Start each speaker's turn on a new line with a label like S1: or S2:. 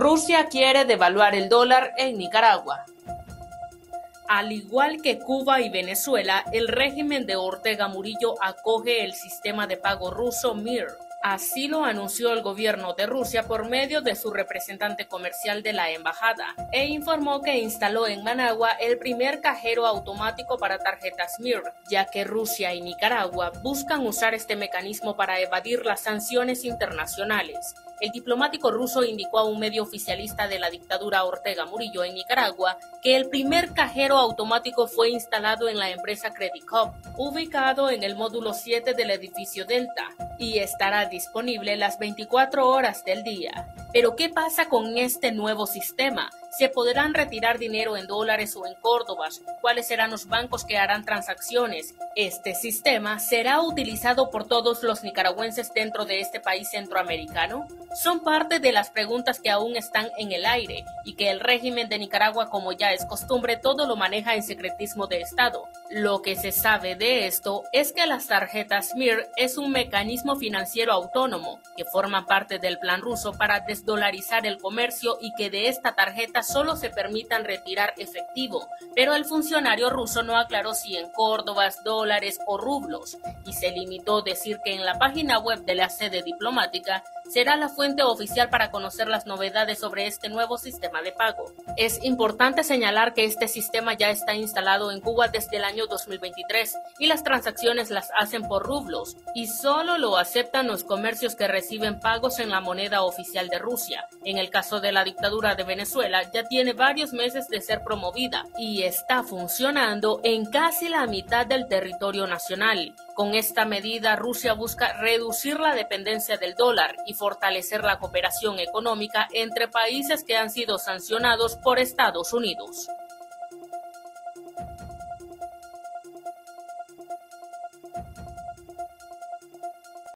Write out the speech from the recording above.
S1: Rusia quiere devaluar el dólar en Nicaragua. Al igual que Cuba y Venezuela, el régimen de Ortega Murillo acoge el sistema de pago ruso MIR. Así lo anunció el gobierno de Rusia por medio de su representante comercial de la embajada, e informó que instaló en Managua el primer cajero automático para tarjetas MIR, ya que Rusia y Nicaragua buscan usar este mecanismo para evadir las sanciones internacionales. El diplomático ruso indicó a un medio oficialista de la dictadura Ortega Murillo en Nicaragua que el primer cajero automático fue instalado en la empresa Credit Hub, ubicado en el módulo 7 del edificio Delta, y estará disponible las 24 horas del día. Pero ¿qué pasa con este nuevo sistema? ¿Se podrán retirar dinero en dólares o en córdobas? ¿Cuáles serán los bancos que harán transacciones? ¿Este sistema será utilizado por todos los nicaragüenses dentro de este país centroamericano? Son parte de las preguntas que aún están en el aire y que el régimen de Nicaragua, como ya es costumbre, todo lo maneja en secretismo de Estado. Lo que se sabe de esto es que las tarjetas MIR es un mecanismo financiero autónomo que forma parte del plan ruso para desdolarizar el comercio y que de esta tarjeta solo se permitan retirar efectivo, pero el funcionario ruso no aclaró si en córdobas, dólares o rublos, y se limitó a decir que en la página web de la sede diplomática será la fuente oficial para conocer las novedades sobre este nuevo sistema de pago. Es importante señalar que este sistema ya está instalado en Cuba desde el año 2023 y las transacciones las hacen por rublos y solo lo aceptan los comercios que reciben pagos en la moneda oficial de Rusia. En el caso de la dictadura de Venezuela ya tiene varios meses de ser promovida y está funcionando en casi la mitad del territorio nacional. Con esta medida, Rusia busca reducir la dependencia del dólar y fortalecer la cooperación económica entre países que han sido sancionados por Estados Unidos.